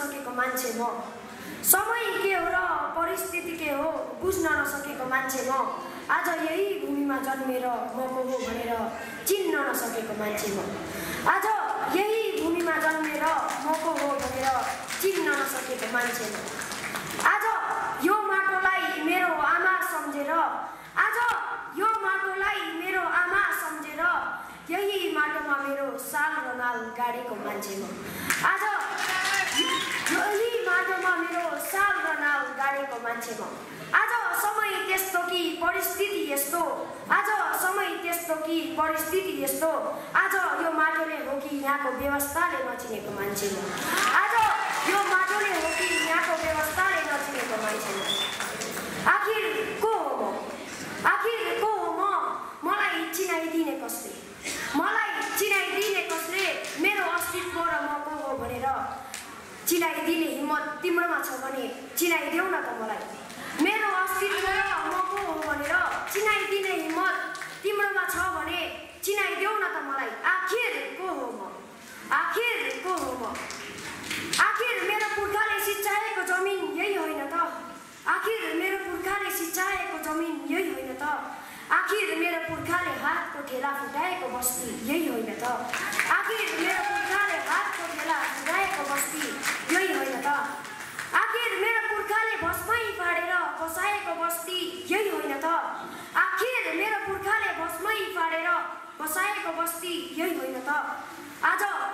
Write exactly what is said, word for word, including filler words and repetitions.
सकेको मान्छे म, समय के हो र परिस्थिति के हो बुझ्न नसकेको मान्छे म, आज यही भूमिमा जन्मेर म को हो भनेर चिन्न नसकेको मान्छे म, आज यही भूमिमा जन्मेर म को हो भनेर चिन्न नसकेको मान्छे म, आज यो माटोलाई मेरो आमा सम्झेर, आज यो माटोलाई मेरो आमा सम्झेर यही माटोमा मेरो साल र नाल गाडेको मान्छे म, आज यही माटोमा मेरो साल र नाल गाडेको मान्छे म, आज समय त्यस्तो कि परिस्थिति यस्तो, आज समय त्यस्तो कि परिस्थिति यस्तो, आज यो माटोले हो कि यहाँको व्यवस्थाले नचिनेको मान्छे म, आज यो माटोले हो कि यहाँको व्यवस्थाले नचिनेको मान्छे म। आखिर को हो म, आखिर को हो म, मलाई चिनाइदिने कसले, मलाई चिनाइदिने कसले, मेरो अस्तित्व र म को हो भनेर चिनाइदिने हिम्मत तिम्रोमा छ भने चिनाइदेऊ न त मलाई, मेरो अस्तित्व र म को हो भनेर चिनाइदिने हिम्मत तिम्रोमा छ भने चिनाइदेऊ न त मलाई। आखिर को हो म, आखिर को हो म, आखिर मेरो पुर्खाले सिँचाएको जमिन यही होइन त, आखिर मेरो पुर्खाले सिँचाएको जमिन यही होइन त, आखिर मेरो पुर्खाले हातको ठेला फुटाएको बस्ती यही होइन त, आखिर मेरो पुर्खाले हातको ठेला फुटाएको बस्ती यही होइन त, आखिर मेरो पुर्खाले भस्मै फाडेर बसाएको बस्ती यही होइन त, आखिर मेरो पुर्खाले भस्मै फाडेर बसाएको बस्ती यही होइन त। आज